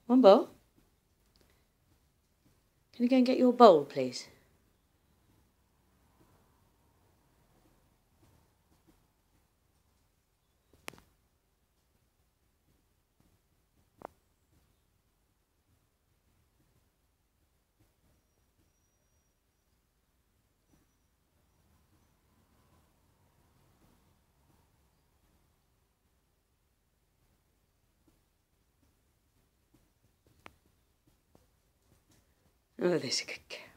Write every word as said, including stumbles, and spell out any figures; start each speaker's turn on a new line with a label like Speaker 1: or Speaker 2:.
Speaker 1: One bowl? Can you go and get your bowl, please? Oh, there's a good girl.